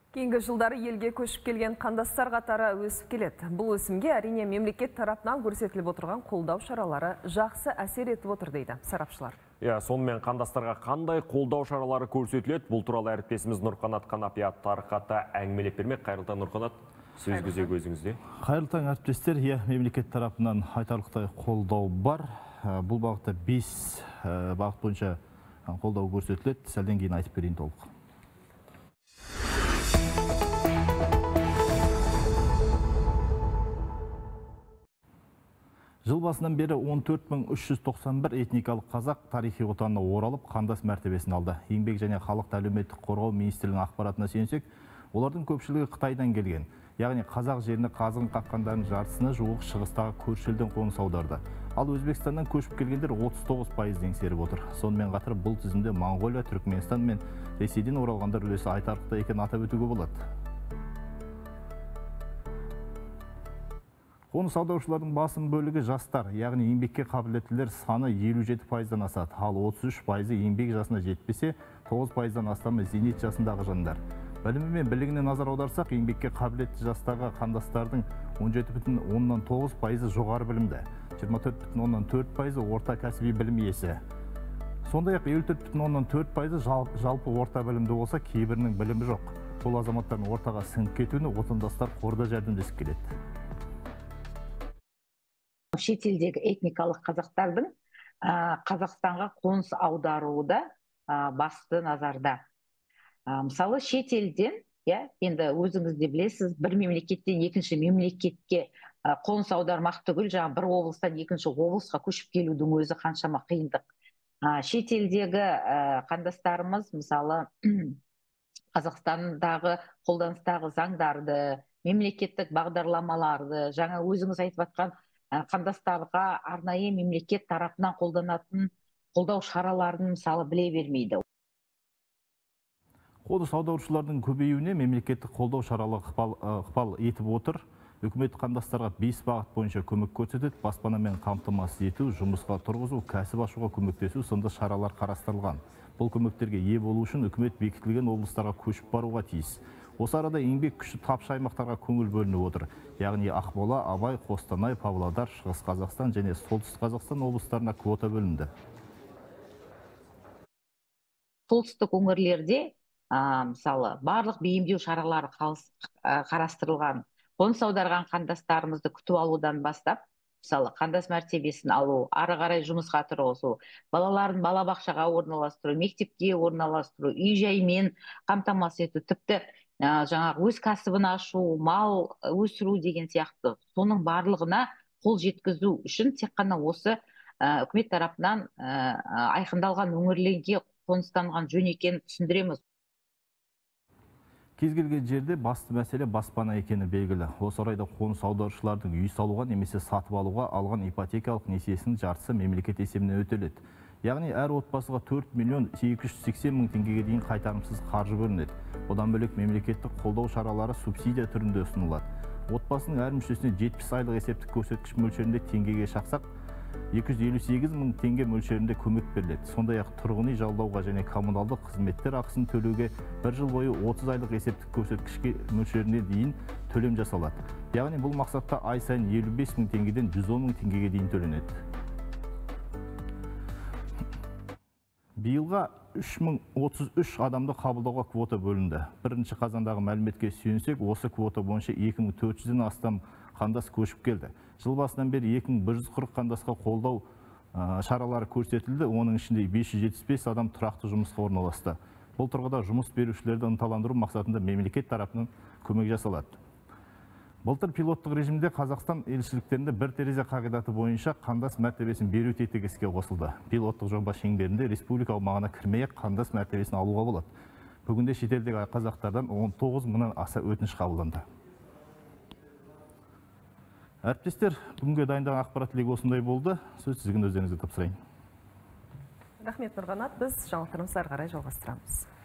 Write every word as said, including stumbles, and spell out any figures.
Кейінгі жылдары елге көшіп келген қандастар қатары өсіп келеді. Бұл өсімге әрине мемлекет тарапынан көрсетіліп отырған қолдау шаралары жақсы әсер етіп отыр дейді сарапшылар. Иә, сонымен қандастарға қандай қолдау шаралары көрсетіледі? Бұл туралы әріптесіміз Нұрқанат Қанапият тарқата әңгімелеп бермек. Қайырлы таң, Нұрқанат, сөз кезегі өзіңізде. Қайырлы таң, әріптестер. Иә, мемлекет тарапынан айтарлықтай қолдау бар. Бұл бағытта бес бағыт бойынша қолдау көрсетіледі. Сәлден кейін айтып берейін толық. Жыл басынан бері он төрт мың үш жүз тоқсан бір этникалық қазақ тарихи отанына оралып, қандас мәртебесін алды. Еңбек және халықты әлеуметтік қорғау министрлігінің ақпаратына сүйенсек, олардың көпшілігі Қытайдан келген. Яғни қазақ жеріне қазығын қаққандардың жартысына жуық шығыстағы көрші елден қоныс аударды. Ал Өзбекстаннан көшіп келгендер отыз тоғыз пайыз еңсеріп отыр. Сонымен қатар бұл тізімде Моңғолия, Түркменстан мен Ресейден оралғандар үлесі айтарлықтай екенін атап өтуге болады. Қоныс аударушылардың басым бөлігі жастар, яғни еңбекке қабілеттілер саны елу жеті пайыздан асады. Ал отыз үш пайызы еңбек жасына жетпесе, тоғыз пайыздан астамы зейнет жасындағы жандар. Білімі мен білігіне назар аударсақ, еңбекке қабілетті жастағы қандастардың он жеті бүтін оннан тоғыз пайызы жоғары білімді, жиырма төрт бүтін оннан төрт пайызы орта кәсіби білім иесі. Сондай-ақ елу төрт бүтін оннан төрт пайызы жалпы орта білімді болса, кейбірінің білімі жоқ. Бұл азаматтардың ортаға сіңіп кетуіне отандастар қорда жәрдемдесіп келеді. Шетелдегі этникалық қазақтардың Қазақстанға қоныс аударуы да басты назарда. Мысалы шетелден, енді өзіңіз де білесіз, бір мемлекеттен екінші мемлекетке қоныс аудармақ түгіл, жаңа бір облыстан екінші облысқа көшіп келудің өзі қаншама қиындық. Шетелдегі қандастарымыз, мысалы Қазақстандағы қолданыстағы заңдарды, мемлекеттік бағдарламаларды, жаңа өзіңіз айтып жатқан қандастарға арнайы мемлекет тарапынан қолданатын қолдау шараларын мысалы біле бермейді. Қоныс аударушылардың көбеюіне мемлекеттік қолдау шаралары ықпал етіп отыр. Үкімет қандастарға бес бағыт бойынша көмек көрсетеді. Баспанамен қамтамасыз ету, жұмысқа тұрғызу, кәсіп ашуға көмектесу сынды шаралар қарастырылған. Бұл көмектерге ие болу үшін үкімет бекітілген облыстарға көшіп баруға тиіс. Осы арада еңбек күші тапшы аймақтарға көңіл бөлініп отыр. Яғни Ақмола, Абай, Қостанай, Павлодар, Шығыс Қазақстан және Солтүстік Қазақстан облыстарына квота бөлінді. Солтүстік өңірлерде мысалы барлық бейімдеу шаралары қарастырылған. Қоныс аударған қандастарымызды күтіп алудан бастап, мысалы қандас мәртебесін алу, ары қарай жұмысқа тұрғызу, балаларын балабақшаға орналастыру, мектепке орналастыру, үй-жаймен қамтамасыз ету, тіпті жаңағы өз кәсібін ашу, мал өсіру деген сияқты. Соның барлығына қол жеткізу үшін тек қана осы үкімет тарапынан айқындалған өңірлерге қоныстанған жөн екенін түсіндіреміз. Кез келген жерде басты мәселе баспана екені белгілі. Осы орайда қоныс аударушылардың үй салуға немесе сатып алуға алған ипотекалық несиесінің жартысы мемлекет есебінен өтеледі. Яғни әр отбасыға төрт миллион екі жүз сексен мың теңгеге дейін қайтарымсыз қаржы бөлінеді. Одан бөлек мемлекеттік қолдау шаралары субсидия түрінде ұсынылады. Отбасының әр мүшесіне жетпіс айлық есептік көрсеткіш мөлшерінде теңгеге шақсақ, екі жүз елу сегіз мың теңге мөлшерінде көмек беріледі. Сондай-ақ тұрғын үй жалдауға және коммуналдық қызметтер ақысын төлеуге бір жыл бойы отыз айлық есептік көрсеткішке мөлшеріне дейін төлем жасалады. Яғни бұл мақсатта ай сайын елу бес мың теңгеден жүз он мың теңгеге дейін төленеді. Биылға үш мың отыз үш адамды қабылдауға квота бөлінді. Бірінші қазандағы мәліметке сүйенсек, осы квота бойынша екі мың төрт жүзден астам қандас көшіп келді. Жыл басынан бері екі мың бір жүз қырық қандасқа қолдау шаралары көрсетілді. Оның ішінде бес жүз жетпіс бес адам тұрақты жұмысқа орналасты. Бұл тұрғыда жұмыс берушілерді ынталандыру мақсатында мемлекет тарапынан көмек жасалады. Былтыр пилоттық режимде Қазақстан елшіліктерінде бір терезе қағидаты бойынша қандас мәртебесін беру тетігі іске қосылды. Пилоттық жоба шеңберінде республика аумағына кірмей-ақ қандас мәртебесін алуға болады. Бүгінде шетелдегі қазақтардан он тоғыз мыңнан аса өтініш қабылданды. Әріптестер, бүгінге дайындаған ақпарат легі осындай болды. Сөз сіздің өздеріңізге тапсырайын. Рахмет, Нұрғанат. Біз жаңалықтарымызды ары қарай жалғастырамыз.